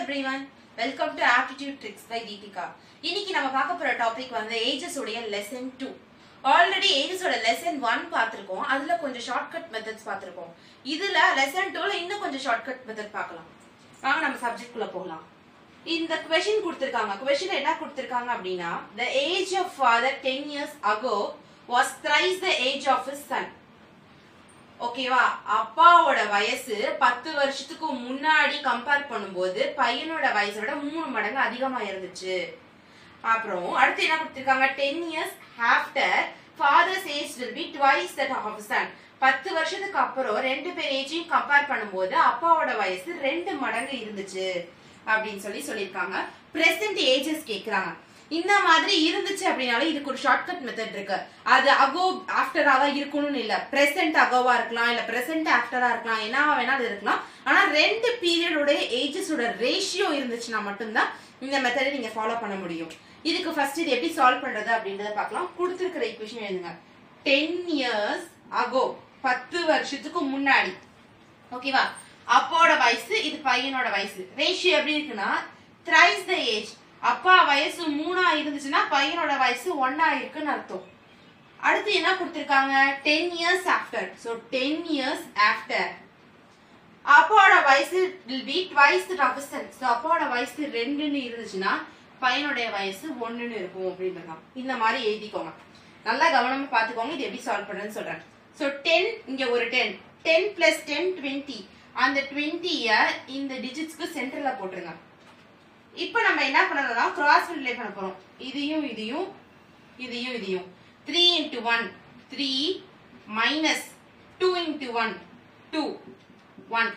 everyone, welcome to Aptitude Tricks by Deepika. இன்னைக்கு நம்ம பார்க்க போற டாபிக் வந்து ஏஜஸ் உடைய lesson 2. ஆல்ரெடி ஏஜஸ் ஓட lesson 1 பார்த்திருக்கோம். அதுல கொஞ்சம் ஷார்ட்கட் மெத்தட்ஸ் பார்த்திருக்கோம். இதுல lesson 2ல இன்னும் கொஞ்சம் ஷார்ட்கட் மெத்தட் பார்க்கலாம். வாங்க நம்ம சப்ஜெக்ட் குள்ள போகலாம். இந்த क्वेश्चन கொடுத்திருக்காங்க. क्वेश्चन என்ன கொடுத்திருக்காங்க அப்படினா the age of father 10 years ago was thrice the age of his son. ஓகேவா, அப்பாவோட வயசு 10 வருஷத்துக்கு முன்னாடி கம்பேர் பண்ணும்போது பையனோட வயசோட 3 மடங்கு அதிகமா இருந்துச்சு. அப்புறம் அடுத்து என்ன கொடுத்திருக்காங்க, 10 years after father's age will be twice that of his son. 10 வருஷத்துக்கு அப்புறம் ரெண்டு பேர் ஏஜையும் கம்பேர் பண்ணும்போது அப்பாவோட வயசு 2 மடங்கு இருந்துச்சு அப்படின்னு சொல்லியிருக்காங்க. பிரசன்ட் ஏஜஸ் கேக்குறாங்க. இந்த மாதிரி இருந்துச்சு அப்படினாலும் இதுக்கு ஒரு ஷார்ட்கட் மெத்தட் இருக்கு. அது அகோ ஆஃப்டரா தான் இருக்கணும்னு இல்ல, பிரசன்ட் அகோவா இருக்கலாம், இல்ல பிரசன்ட் ஆஃப்டரா இருக்கலாம், என்னவா வேணாலும் இருக்கலாம். ஆனா ரெண்டு பீரியடோட ஏஜஸோட ரேஷியோ இருந்துச்சுன்னா மட்டும்தான் இந்த மெத்தடை நீங்க ஃபாலோ பண்ண முடியும். இதுக்கு ஃபர்ஸ்ட் இது எப்படி சால்வ் பண்றது அப்படின்றத பார்க்கலாம். கொடுத்திருக்கிற ஈக்குவேஷன் எழுதுங்க. 10 years ago 10 வருஷத்துக்கு முன்னாடி, ஓகேவா, அப்பாவோட வயசு, இது பையனோட வயசு. ரேஷியோ எப்படி இருக்குன்னா thrice the age. அப்பா வயசு 3 இருந்துச்சுன்னா பையனோட வயசு 1 இருக்குன்னு அர்த்தம். அடுத்து என்ன கொடுத்திருக்காங்க, 10 years after. So 10 years after அப்பாவோட வயசு will be twice the of his son. So அப்பாவோட வயசு 2ன்னு இருந்துச்சுன்னா பையனோட வயசு 1ன்னு இருக்கும் அப்படின்றலாம். இந்த மாதிரி எழுதிக்கோங்க. நல்லா கவனமா பாத்துக்கோங்க. இது எப்படி சால்வ் பண்றேன்னு சொல்றேன். So 10, இங்க ஒரு 10 plus 10 20. அந்த 20ய இந்த டிஜிட்ஸ்க்கு சென்டர்ல போட்டுருங்க. இப்போ நம்ம என்ன பண்ணணும்னா கிராஸ் மல்டிப்ளை பண்ண போறோம். இதையும் இதையும் இதையும் இதையும் 3 into 1 3 minus 2 into 1 2 1.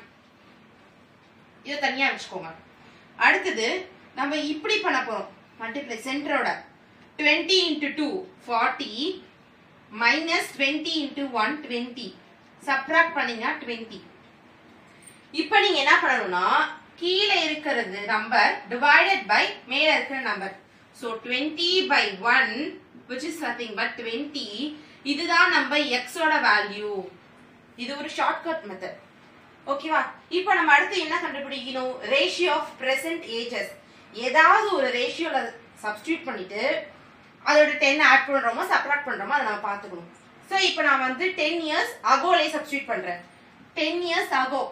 இத தனியா வெச்சுக்கோங்க. அடுத்து நம்ம இப்படி பண்ண போறோம். மல்டிப்ளை சென்டரோட 20 into 2 40 minus 20 into 1 20. சப்ட்ராக்ட் பண்ணீங்கன்னா 20. இப்போ நீங்க என்ன பண்ணணும்னா கீழே இருக்கிறது நம்பர் டிவைடட் பை மேல இருக்கிற நம்பர். So 20 by 1 which is nothing but 20. இதுதான் நம்ம x ஓட வேல்யூ. இது ஒரு ஷார்ட்கட் மெத்தட். ஓகேவா, இப்போ நம்ம அடுத்து என்ன கண்டுபிடிக்கணும், ரேஷியோ ஆஃப் பிரசன்ட் ஏஜஸ். ஏதாவது ஒரு ரேஷியோல சப்ஸ்டிட்யூட் பண்ணிட்டு அதோட 10 ஆட் பண்றோமோ சப்ட்ராக்ட் பண்றோமோ அதை நம்ம பார்த்துக்கணும். சோ இப்போ நான் வந்து 10 years agoல சப்ஸ்டிட்யூட் பண்றேன். 10 years ago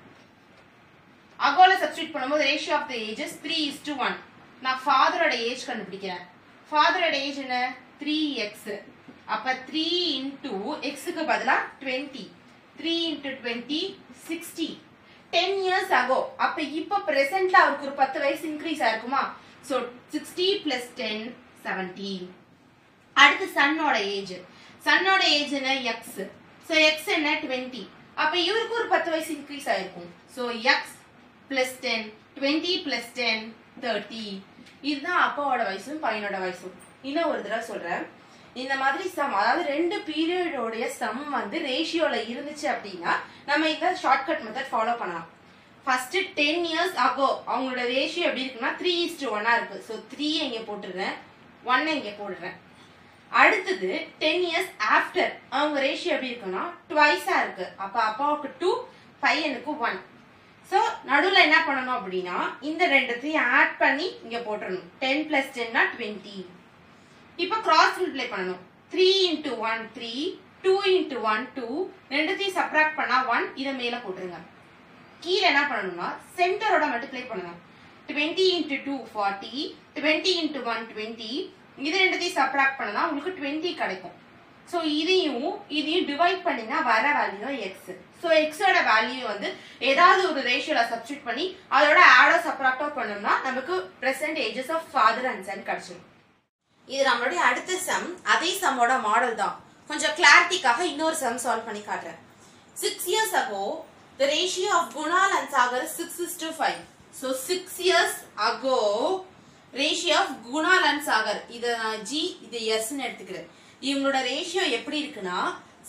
அகோல சப்ஸ்டிட்யூட் பண்ணும்போது ரேஷியோ ஆஃப் தி ஏஜஸ் 3:1. நான் ஃபாதரோட ஏஜ் கண்டுபிடிக்கிறேன். ஃபாதரோட ஏஜ் என்ன, 3x. அப்ப 3 into x க்கு பதிலா 20. 3 into 20 60. 10 years ago. அப்ப இப்ப பிரசன்ட்ல அவருக்கு ஒரு 10 வயசு இன்க்ரீஸ் ஆயிருக்குமா. So 60 plus 10 70. அடுத்து சன்னோட ஏஜ். சன்னோட ஏஜ் என்ன, x. சோ x என்ன 20. அப்ப இவருக்கு ஒரு 10 வயசு இன்க்ரீஸ் ஆயிருக்கும். So x plus 10 20 plus 10 30. இதுதான் அப்பாவோட வயசும் பையனோட வயசும். இன்னும் ஒரு தடவை சொல்றேன். இந்த மாதிரி சம், அதாவது ரெண்டு பீரியடோட சம் வந்து ரேஷியோல இருந்துச்சு அப்படின்னா நம்ம இந்த ஷார்ட்கட் மெத்தட் ஃபாலோ பண்ணலாம். ஃபர்ஸ்ட் 10 years ago அவங்களோட ரேஷியோ எப்படி இருக்குன்னா 3:1 இருக்கு. சோ 3 இங்க போட்டுறேன், 1 இங்க போடுறேன். அடுத்தது 10 years after அவங்க ரேஷியோ எப்படி இருக்குன்னா ட்வைஸா இருக்கு. அப்ப அப்பாவுக்கு 2 பையனுக்கு 1. சோ நடுவுல என்ன பண்ணணும் அப்படின்னா இந்த ரெண்டுத்தையும் ஆட் பண்ணி இங்க போட்டுறணும். 10 plus 10 னா 20. இப்போ கிராஸ் மல்டிப்ளை பண்ணணும். 3 into 1 3 2 into 1 2. ரெண்டுத்தையும் சப்ட்ராக்ட் பண்ணா 1. இத மேல போட்டுருங்க. கீழ என்ன பண்ணணும்னா சென்டரோட மல்டிப்ளை பண்ணணும். 20 into 2 40 20 into 1 20. இது ரெண்டுத்தையும் சப்ட்ராக்ட் பண்ணா உங்களுக்கு 20 கிடைக்கும். சோ இதையும் டிவைட் பண்ணினா வர வேல்யூ x. சோ x ஓட வேல்யூ வந்து ஏதாவது ஒரு ரேஷியோல சப்ஸ்டிட்யூட் பண்ணி அதோட ஆடோ சப்ட்ராக்டோ பண்ணோம்னா நமக்கு present ages of father and son கிடைச்சிடும். இது நம்மளுடைய அடுத்த சம். அதே சம்மோட மாடல் தான். கொஞ்சம் கிளாரிட்டிக்காக இன்னொரு சம் சால்வ் பண்ணி காட்டுறேன். 6 years ago the ratio of Kunal and Sagar is 6:5. so 6 years ago ratio of Kunal and Sagar, இது g இது s ன்னு எடுத்துக்கிறேன். இவங்களோட ரேஷியோ எப்படி இருக்குன்னா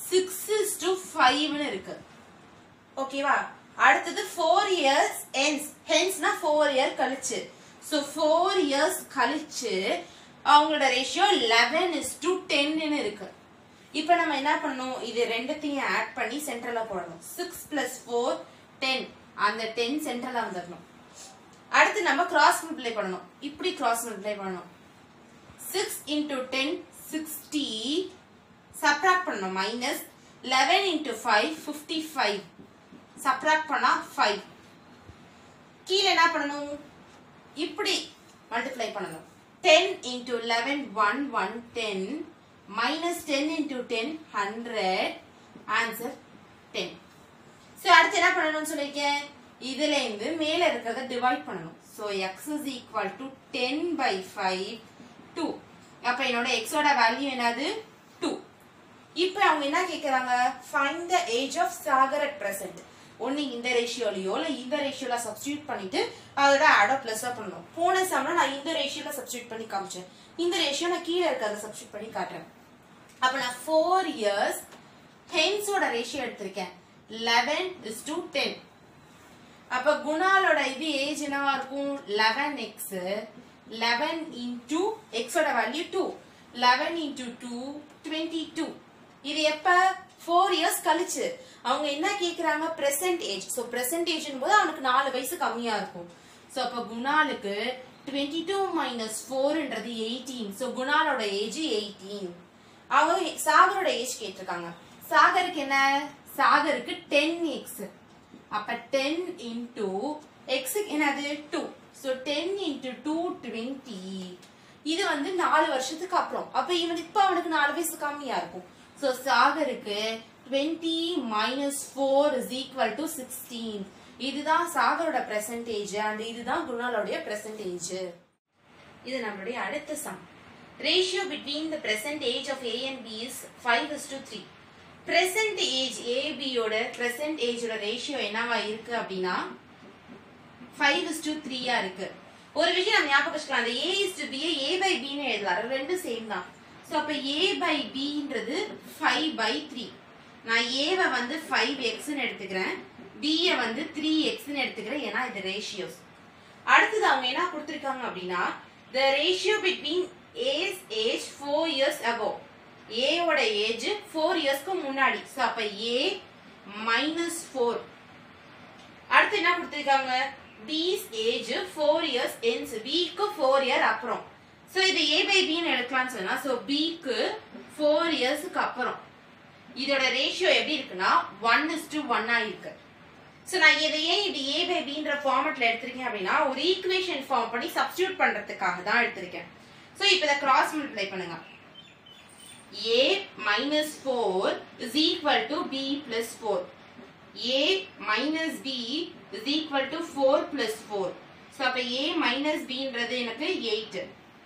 6:5 இருக்கு. ஓகேவா, அடுத்தது 4 years hence 4 year கழிச்சு. சோ 4 years கழிச்சு அவங்களோட ரேஷியோ 11:10 இருக்கு. இப்போ நம்ம என்ன பண்ணணும், இது ரெண்டுத்தையும் ஆட் பண்ணி சென்டர்ல போடணும். 6 plus 4 10. அந்த 10 சென்டர்ல வந்துடணும். அடுத்து நம்ம கிராஸ் மல்டிப்ளை பண்ணணும். இப்படி கிராஸ் மல்டிப்ளை பண்ணணும். 6 into 10 60 சப்ட்ராக்ட் பண்ணணும் மைனஸ் 11 into 5 55 சப்ட்ராக்ட் பண்ணா 5. கீழ என்ன பண்ணணும்? இப்படி மல்டிப்ளை பண்ணணும். 10 into 11 110 minus 10 into 10 100 answer 10. So அடுத்து என்ன பண்ணணும்னு சொல்லிருக்கேன்? இதுல இருந்து மேல இருக்கறத டிவைட் பண்ணணும். So x is equal to 10 by 5 2. அப்ப என்னோட x ஓட வேல்யூ என்னது? 2. இப்போ அவங்க என்ன கேக்குறாங்க? find the age of Sagar at present. ஒன்னு இந்த ரேஷியோலயோ இல்ல இந்த ரேஷியோல சப்ஸ்டிட்யூட் பண்ணிட்டு அதோட ஆட் பிளஸ் பண்ணனும். போன சம்ல நான் இந்த ரேஷியோல சப்ஸ்டிட்யூட் பண்ணி காமிச்சேன். இந்த ரேஷியோ நான் கீழ இருக்கறத சப்ஸ்டிட்யூட் பண்ணி காட்டுறேன். அப்ப நான் 4 years hence ஓட ரேஷியோ எடுத்துர்க்கேன். 11:10. அப்ப குணாலோட இது ஏஜ் என்னவா இருக்கும்? 11x 11 into x ஓட வேல்யூ 2 11 into 2 22. இது எப்ப? 4 years கழிச்சு. அவங்க என்ன கேக்குறாங்க? present age. So present age போது அவனுக்கு 4 வயசு கம்மியா இருக்கும். சோ அப்ப குணாலுக்கு 22 minus 4ன்றது 18. சோ குணாலோட ஏஜ் 18. அவங்க சாகரோட ஏஜ் கேட்டிருக்காங்க. சாகருக்கு என்ன? சாகருக்கு 10x. அப்ப 10 into x என்னது? 2. so 10 into 2 20. இது வந்து 4 வருஷத்துக்கு அப்புறம். அப்ப இப்ப அவனுக்கு 4 வயசு கம்மியா இருக்கும். so சாகருக்கு 20 minus 4 is equal to 16. இதுதான் சாகரோட percentage and இதுதான் குணாலோட percentage. இது நம்மளுடைய அடுத்த sum. ratio between the present age of A and B is 5:3. present age AB ஓட present age ஓட ரேஷியோ என்னவா இருக்கு அப்படினா 5:3 ஆ இருக்கு. ஒரு விஷயம் நம்ம ஞாபகம் வச்சுக்கலாம். அந்த A/B A by B ன்னு எழுதலாம். ரெண்டும் சேம் தான். சோ அப்ப A by B ன்றது 5/3. நான் A வை வந்து 5x ன்னு எடுத்துக்கிறேன். B யை வந்து 3x ன்னு எடுத்துக்கிறேன். ஏனா இது ரேஷியோஸ். அடுத்து அவங்க என்ன கொடுத்திருக்காங்க அப்படினா the ratio between A's age 4 years ago. A ஓட ஏஜ் 4 இயர்ஸ்க்கு முன்னாடி. சோ அப்ப A minus 4. அடுத்து என்ன கொடுத்திருக்காங்க? B's age 4 years hence. B க்கு 4 இயர் அப்புறம். சோ இது A by B ன்னு எடுக்கலாம்னு சொன்னா சோ B க்கு 4 இயர்ஸ்க்கு அப்புறம். இதோட ரேஷியோ எப்படி இருக்குன்னா 1:1 ஆ இருக்கு. சோ நான் இதை ஏன் இது A by B ன்ற ஃபார்மட்ல எடுத்துர்க்கேன் அப்படினா ஒரு ஈக்குவேஷன் ஃபார்ம் பண்ணி சப்ஸ்டிட்யூட் பண்றதுக்காக தான் எடுத்துர்க்கேன். சோ இப்போ இத கிராஸ் மல்டிப்ளை பண்ணுங்க. A minus 4 is equal to B plus 4. A minus B is equal to 4 plus 4. So, அப்ப A minus B ன்றது எனக்கு 8.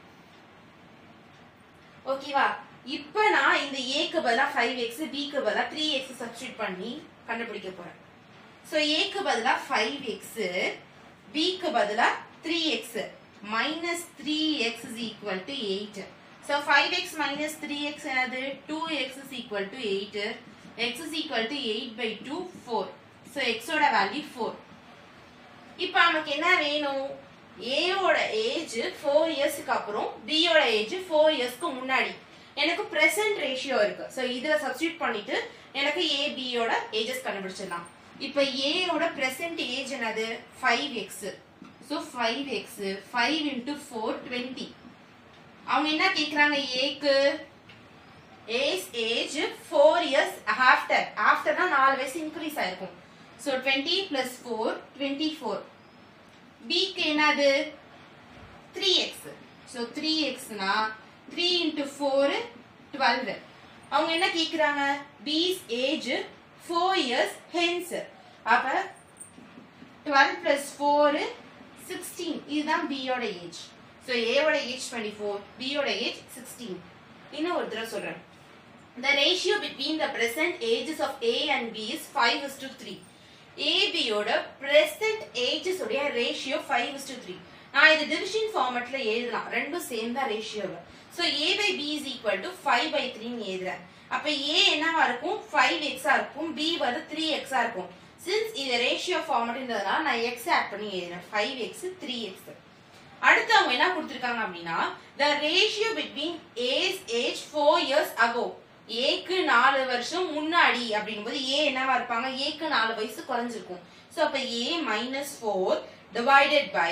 ஓகேவா? இப்ப நான் இந்த A க்கு பதிலா 5x, B க்கு பதிலா 3x சப்ஸ்டிட்யூட் பண்ணி கண்டுபிடிக்க போறேன். So, A க்கு பதிலா 5x, B க்கு பதிலா 3x minus 3x is equal to 8. So 5x minus 3x என்னது? 2x is equal to 8. X is equal to 8 by 2 4. So x ஓட வேல்யூ 4. இப்போ நமக்கு என்ன வேணும்? A ஓட ஏஜ் 4 இயர்ஸ்க்கு அப்புறம் B ஓட ஏஜ் 4 இயர்ஸ்க்கு முன்னாடி. எனக்கு present ratio இருக்கு. So இதுல சப்ஸ்டிட்யூட் பண்ணிட்டு எனக்கு A B ஓட ஏஜஸ் கண்டுபிடிச்சிடலாம். இப்போ A ஓட present ஏஜ் என்னது? 5x. So 5x 5 into 4 20. அவங்க என்ன கேக்குறாங்க? A க்கு A's age 4 years after தான் 4 வயசு இன்கிரீஸ் ஆயிருக்கும். So 20 plus 4 24. B க்கு என்னது? 3x. So 3x னா 3 into 4 12. அவங்க என்ன கேக்குறாங்க? B's age 4 years hence. அப்ப 12 plus 4 16. இதுதான் B ஓட ஏஜ். So A ஓட ஏஜ் 24, B ஓட ஏஜ் 16. இன்னும் ஒரு தடவை சொல்றேன். The ratio between the present ages of A and B is 5:3. A B ஓட present ages உடைய ratio 5:3. நான் இது division formatல எழுதலாம். ரெண்டும் சேம் தான் ரேஷியோல. So A by B is equal to 5/3 ன்னு எழுதுறேன். அப்ப A என்னவா இருக்கும்? 5x ஆ இருக்கும். B வந்து 3x ஆ இருக்கும். Since இது ரேஷியோ ஃபார்மட்ன்றதால நான் x ஆட் பண்ணி எழுதுறேன். 5x 3x. அடுத்து அவங்க என்ன கொடுத்திருக்காங்க அப்படினா the ratio between A's age 4 years ago. A க்கு 4 வருஷம் முன்னாடி அப்படிங்கும்போது A என்னவா இருப்பாங்க? A க்கு 4 வயசு குறைஞ்சிருக்கும். சோ அப்ப A minus 4 divided by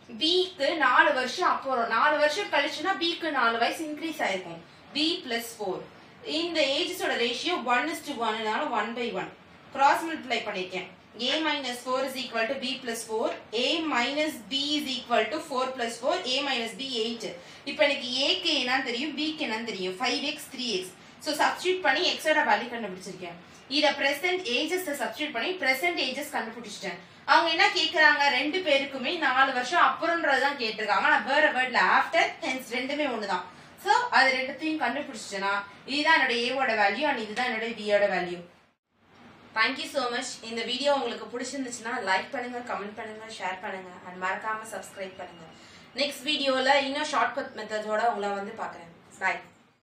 பிக்கு 4 வருஷம் அப்புறம் 4 வருஷம் கழிச்சுன்னா பிக்கு 4 வயசு இன்க்ரீஸ் ஆயிருக்கும். b plus 4. இந்த ஏஜஸோட ரேஷியோ 1:1 1/1 கிராஸ் மல்டிப்ளை பண்ணிருக்கேன். a minus 4 is equal to b plus 4. a minus b is equal to 4 plus 4. a minus b 8. இப்போ எனக்கு a க்கு என்னன்னு தெரியும், b க்கு என்னன்னு தெரியும். 5x 3x. So substitute பண்ணி x ஓட வேல்யூ கண்டுபிடிச்சிருக்கேன். இத present ages substitute பண்ணி present ages கண்டுபிடிச்சிட்டேன். அவங்க என்ன கேக்குறாங்க, ரெண்டு பேருக்குமே 4 வருஷம் அப்புறம்ன்றது தான் கேட்டிருக்காங்க. ஆனா வேற வேர்ட்ல ஆஃப்டர் ஹென்ஸ் ரெண்டுமே ஒண்ணுதான். சோ அது ரெண்டுத்தையும் கண்டுபிடிச்சிட்டேனா இதுதான் என்னோட a ஓட வேல்யூ அண்ட் இதுதான் என்னோட b ஓட value. Thank you so much. இந்த வீடியோ உங்களுக்கு பிடிச்சிருந்துச்சுன்னா லைக் பண்ணுங்க, கமெண்ட் பண்ணுங்க, ஷேர் பண்ணுங்க அண்ட் மறக்காம சப்ஸ்கிரைப் பண்ணுங்க. நெக்ஸ்ட் வீடியோல இன்னும் ஷார்ட்கட் மெத்தட்ஸோட உங்களை வந்து பார்க்குறேன். பை.